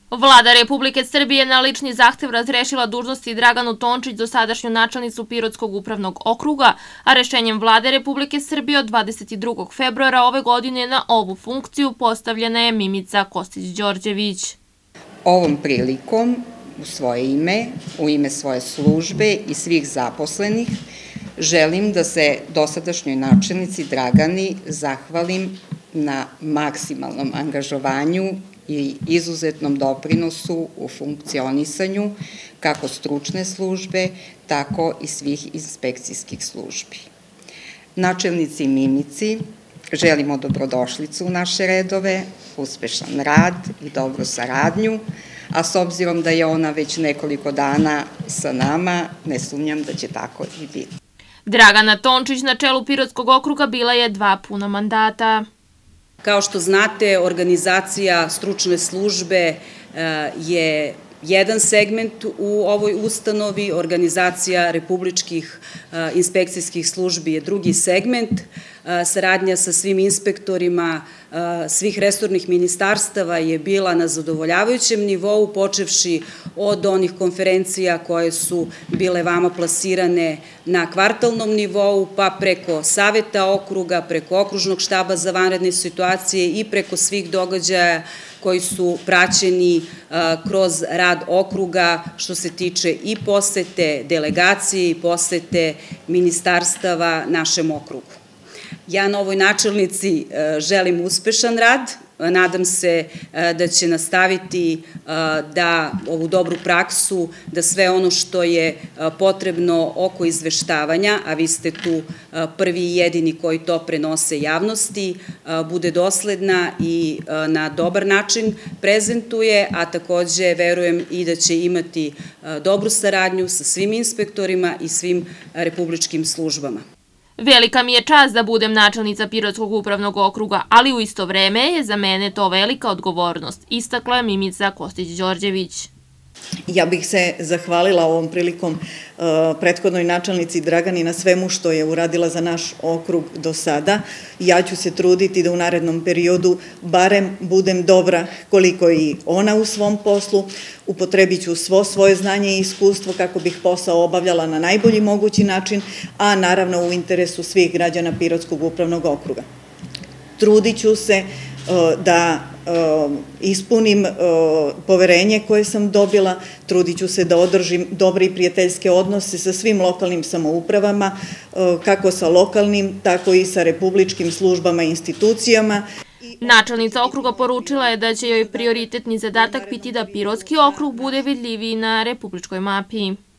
Vlada Republike Srbije na lični zahtev razrešila dužnosti Draganu Tončić, dosadašnju načelnicu Pirotskog upravnog okruga, a rešenjem Vlade Republike Srbije od 22. februara ove godine na ovu funkciju postavljena je Mimica Kostić-Đorđević. Ovom prilikom, u svoje ime, u ime svoje službe i svih zaposlenih, želim da se dosadašnjoj načelnici Dragani zahvalim na maksimalnom angažovanju i izuzetnom doprinosu u funkcionisanju kako stručne službe, tako i svih inspekcijskih službi. Načelnici Mimici želimo dobrodošlicu u naše redove, uspešan rad i dobru saradnju, a s obzirom da je ona već nekoliko dana sa nama, ne sumnjam da će tako i biti. Dragana Tončić na čelu Pirotskog okruga bila je 2 puna mandata. Kao što znate, organizacija stručne službe je jedan segment u ovoj ustanovi, organizacija republičkih inspekcijskih službi je drugi segment, saradnja sa svim inspektorima svih resornih ministarstava je bila na zadovoljavajućem nivou, počevši od onih konferencija koje su bile vama plasirane na kvartalnom nivou, pa preko Saveta okruga, preko Okružnog štaba za vanredne situacije i preko svih događaja koji su praćeni kroz rad okruga što se tiče i posete delegacije i posete ministarstava našem okrugu. Ja novoj načelnici želim uspešan rad, nadam se da će nastaviti da ovu dobru praksu, da sve ono što je potrebno oko izveštavanja, a vi ste tu prvi i jedini koji to prenose javnosti, bude dosledna i na dobar način prezentuje, a takođe verujem i da će imati dobru saradnju sa svim inspektorima i svim republičkim službama. Velika mi je čast da budem načelnica Pirotskog upravnog okruga, ali u isto vreme je za mene to velika odgovornost, istakla je Mimica Kostić-Đorđević. Ja bih se zahvalila ovom prilikom prethodnoj načelnici Dragani na svemu što je uradila za naš okrug do sada. Ja ću se truditi da u narednom periodu barem budem dobra koliko i ona u svom poslu. Upotrebit ću svo svoje znanje i iskustvo kako bih posao obavljala na najbolji mogući način, a naravno u interesu svih građana Pirotskog upravnog okruga. Trudit ću se da ispunim poverenje koje sam dobila, trudit ću se da održim dobre i prijateljske odnose sa svim lokalnim samoupravama, kako sa lokalnim, tako i sa republičkim službama i institucijama. Načelnica okruga poručila je da će joj prioritetni zadatak biti da Pirotski okrug bude vidljiviji na republičkoj mapi.